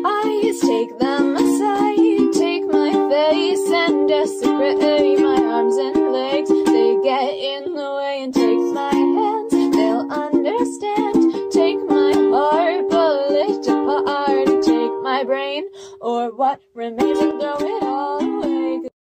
eyes, take them aside, take my face and desecrate my arms and legs. They get in the way and take my hands, they'll understand. Take my heart, pull it apart, take my brain or what remains and throw it all